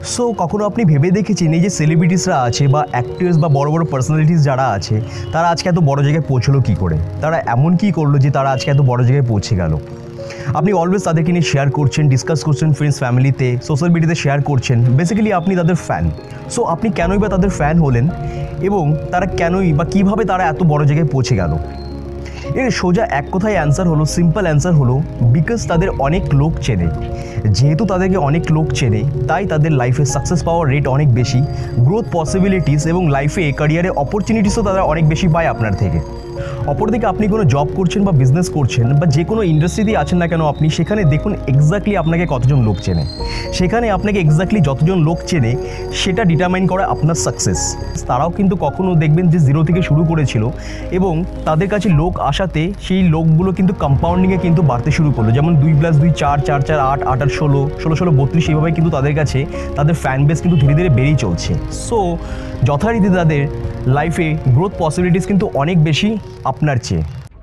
So কখনো আপনি ভেবে দেখেছেন এই যে সেলিব্রিটিসরা আছে বা অ্যাক্টর্স বা বড় বড় পার্সোনালিটিস যারা আছে তারা আজকে এত বড় জায়গায় পৌঁছলো কী করে, তারা এমন কী করলো যে তারা আজকে এত বড় জায়গায় পৌঁছে গেল। আপনি অলওয়েজ তাদেরকে নিয়ে শেয়ার করছেন, ডিসকাস করছেন ফ্রেন্ডস ফ্যামিলিতে, সোশ্যাল মিডিয়াতে শেয়ার করছেন, বেসিক্যালি আপনি তাদের ফ্যান। সো আপনি কেনই বা তাদের ফ্যান হলেন এবং তারা কেনই বা কীভাবে তারা এত বড় জায়গায় পৌঁছে গেল? এর সোজা এক কথায় অ্যান্সার হলো, সিম্পল অ্যান্সার হলো বিকজ তাদের অনেক লোক চেনে। যেহেতু তাদেরকে অনেক লোক চেনে তাই তাদের লাইফে সাকসেস পাওয়ার রেট অনেক বেশি, গ্রোথ পসিবিলিটিস এবং লাইফে ক্যারিয়ারে অপরচুনিটিসও তারা অনেক বেশি পায় আপনার থেকে। অপরদিকে আপনি কোনো জব করছেন বা বিজনেস করছেন বা যে কোনো ইন্ডাস্ট্রিতেই আছেন না কেন আপনি, সেখানে দেখুন এক্স্যাক্টলি আপনাকে কতজন লোক চেনে। সেখানে আপনাকে এক্স্যাক্টলি যতজন লোক চেনে সেটা ডিটারমাইন করে আপনার সাকসেস। তারাও কিন্তু কখনও দেখবেন যে জিরো থেকে শুরু করেছিল এবং তাদের কাছে লোক আসাতে সেই লোকগুলো কিন্তু কম্পাউন্ডিংয়ে কিন্তু বাড়তে শুরু করলো। যেমন 2+2 4, 4 4 8, 8 8 16, 16 16 32, এইভাবে কিন্তু তাদের কাছে তাদের ফ্যান বেস কিন্তু ধীরে ধীরে বেড়েই চলছে। সো যথারীতি তাদের লাইফে গ্রোথ পসিবিলিটিস কিন্তু অনেক বেশি আপনার চেয়ে।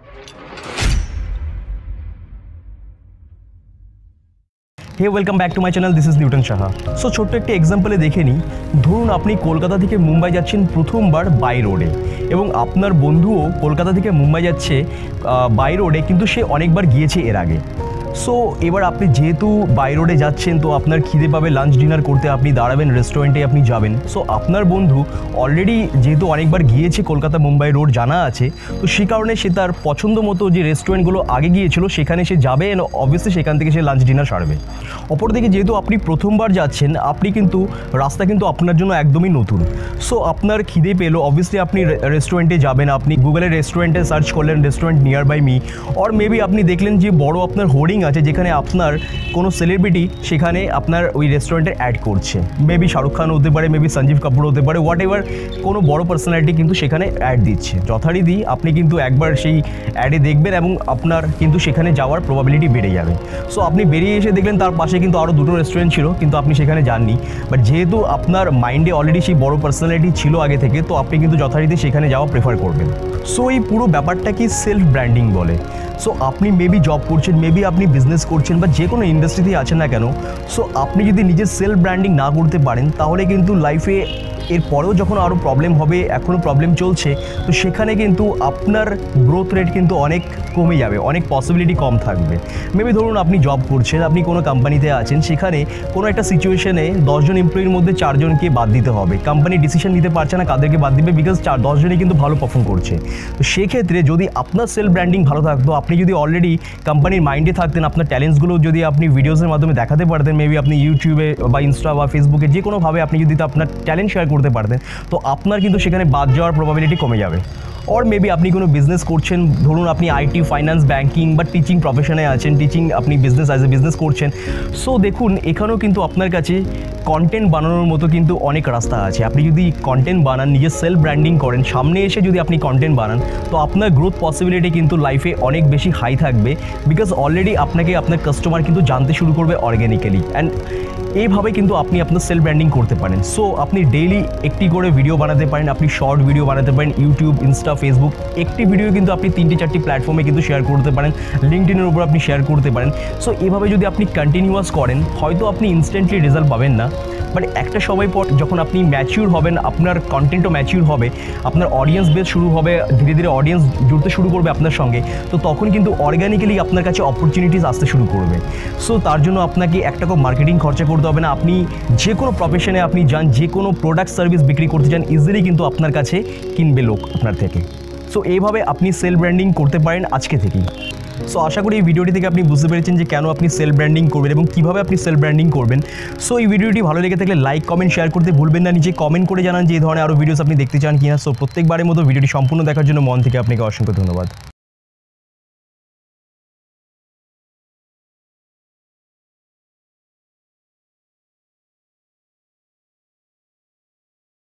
Hey welcome back to my channel, this is Newton Saha. So ছোট্ট একটি এক্সাম্পলে দেখে নিই। ধরুন আপনি কলকাতা থেকে মুম্বাই যাচ্ছেন প্রথমবার বাই রোডে এবং আপনার বন্ধুও কলকাতা থেকে মুম্বাই যাচ্ছে বাই রোডে, কিন্তু সে অনেকবার গিয়েছে এর আগে। সো এবার আপনি যেহেতু বাই রোডে যাচ্ছেন তো আপনার খিদে পাবে, লাঞ্চ ডিনার করতে আপনি দাঁড়াবেন, রেস্টুরেন্টে আপনি যাবেন। সো আপনার বন্ধু অলরেডি যেহেতু অনেকবার গিয়েছে কলকাতা মুম্বাই রোড জানা আছে, তো সেই কারণে সে তার পছন্দ মতো যে রেস্টুরেন্টগুলো আগে গিয়েছিল সেখানে সে যাবে, অবভিয়াসলি সেখান থেকে সে লাঞ্চ ডিনার সারবে। অপরদিকে যেহেতু আপনি প্রথমবার যাচ্ছেন, আপনি কিন্তু রাস্তা কিন্তু আপনার জন্য একদমই নতুন। সো আপনার খিদে পেলো, অবভিয়াসলি আপনি রেস্টুরেন্টে যাবেন, আপনি গুগলে রেস্টুরেন্টে সার্চ করলেন restaurant nearby me, or maybe আপনি দেখলেন যে বড় আপনার হোর্ডিং আছে যেখানে আপনার কোনো সেলিব্রিটি সেখানে আপনার ওই রেস্টুরেন্টে অ্যাড করছে। মেবি শাহরুখ খান হতে পারে, মেবি সঞ্জীব কাপুর হতে পারে, হোয়াট এভার কোনো বড় পার্সোনালিটি কিন্তু সেখানে অ্যাড দিচ্ছে। যথারীতি আপনি কিন্তু একবার সেই অ্যাডে দেখবেন এবং আপনার কিন্তু সেখানে যাওয়ার প্রবাবিলিটি বেড়ে যাবে। সো আপনি বেরিয়ে এসে দেখলেন তার পাশে কিন্তু আরও দুটো রেস্টুরেন্ট ছিল, কিন্তু আপনি সেখানে যাননি। বাট যেহেতু আপনার মাইন্ডে অলরেডি সেই বড় পার্সোনালিটি ছিল আগে থেকে, তো আপনি কিন্তু যথারীতি সেখানে যাওয়া প্রেফার করবেন। সো এই পুরো ব্যাপারটা কি সেলফ ব্র্যান্ডিং বলে। সো আপনি মেবি জব করছেন, মেবি আপনি বিজনেস করছেন বা যে কোনো ইন্ডাস্ট্রিতেই আছেন না কেন, সো আপনি যদি নিজের সেলফ ব্র্যান্ডিং না করতে পারেন তাহলে কিন্তু লাইফে এরপরেও যখন আরও প্রবলেম হবে, এখনও প্রবলেম চলছে, তো সেখানে কিন্তু আপনার গ্রোথ রেট কিন্তু অনেক কমে যাবে, অনেক পসিবিলিটি কম থাকবে। মেবি ধরুন আপনি জব করছেন, আপনি কোনো কোম্পানিতে আছেন, সেখানে কোনো একটা সিচুয়েশনে 10 জন এমপ্লয়ির মধ্যে 4 জনকে বাদ দিতে হবে। কোম্পানি ডিসিশন নিতে পারছে না কাদেরকে বাদ দিবে, বিকজ 10 জনই কিন্তু ভালো পারফর্ম করছে। তো সেক্ষেত্রে যদি আপনার সেলফ ব্র্যান্ডিং ভালো থাকতো, আপনি যদি অলরেডি কোম্পানির মাইন্ডে থাকতেন, আপনার ট্যালেন্টসগুলো যদি আপনি ভিডিওসের মাধ্যমে দেখাতে পারতেন, মেবি আপনি ইউটিউবে বা ইনস্টা বা ফেসবুকে যে কোনোভাবে আপনি যদি আপনার ট্যালেন্ট শেয়ার করতে পারতেন, তো আপনার কিন্তু সেখানে বাদ যাওয়ার প্রবাবিলিটি কমে যাবে। অর মেবি আপনি কোনো বিজনেস করছেন, ধরুন আপনি আইটি, ফাইন্যান্স, ব্যাঙ্কিং বা টিচিং প্রফেশনে আছেন, আপনি বিজনেস অ্যাজ এ বিজনেস করছেন। সো দেখুন এখানেও কিন্তু আপনার কাছে কন্টেন্ট বানানোর মতো কিন্তু অনেক রাস্তা আছে। আপনি যদি কন্টেন্ট বানান, নিজের সেলফ ব্র্যান্ডিং করেন, সামনে এসে যদি আপনি কন্টেন্ট বানান, তো আপনার গ্রোথ পসিবিলিটি কিন্তু লাইফে অনেক বেশি হাই থাকবে, বিকজ অলরেডি আপনাকে আপনার কাস্টমার কিন্তু জানতে শুরু করবে অর্গ্যানিক্যালি। অ্যান্ড এইভাবে কিন্তু আপনি আপনার সেলফ ব্র্যান্ডিং করতে পারেন। সো আপনি ডেইলি একটি করে ভিডিও বানাতে পারেন, আপনি শর্ট ভিডিও বানাতে পারেন, ইউটিউব, ইনস্টা, ফেসবুক, একটি ভিডিও কিন্তু আপনি 3-4টি প্ল্যাটফর্মে কিন্তু শেয়ার করতে পারেন, লিঙ্কডইনের উপর আপনি শেয়ার করতে পারেন। সো এভাবে যদি আপনি কন্টিনিউয়াস করেন, হয়তো আপনি ইনস্ট্যান্টলি রেজাল্ট পাবেন না, বাট একটা সময় পর যখন আপনি ম্যাচিউর হবেন, আপনার কন্টেন্টও ম্যাচিউর হবে, আপনার অডিয়েন্স বেস শুরু হবে, ধীরে ধীরে অডিয়েন্স জুড়তে শুরু করবে আপনার সঙ্গে, তো তখন কিন্তু অর্গ্যানিক্যালি আপনার কাছে অপরচুনিটিস আসতে শুরু করবে। সো তার জন্য আপনাকে একটা মার্কেটিং খরচা করতে হবে না। আপনি যে কোনো প্রফেশনে আপনি যান, যে কোনো প্রোডাক্ট সার্ভিস বিক্রি করতে চান, ইজিলি কিন্তু আপনার কাছে কিনবে লোক আপনার থেকে। সো এইভাবে আপনি সেলফ ব্র্যান্ডিং করতে পারেন আজকে থেকেই। সো আশা করি এই ভিডিওটি থেকে আপনি বুঝতে পেরেছেন যে কেন আপনি সেলফ ব্র্যান্ডিং করবেন এবং কীভাবে আপনি সেলফ ব্র্যান্ডিং করবেন। সো এই ভিডিওটি ভালো লেগে থাকলে লাইক, কমেন্ট, শেয়ার করতে ভুলবেন না। নিচে কমেন্ট করে জানান যে এই ধরনের আরও ভিডিওস আপনি দেখতে চান কিনা। সো প্রত্যেকবারের মতো ভিডিওটি সম্পূর্ণ দেখার জন্য মন থেকে আপনাকে অসংখ্য ধন্যবাদ।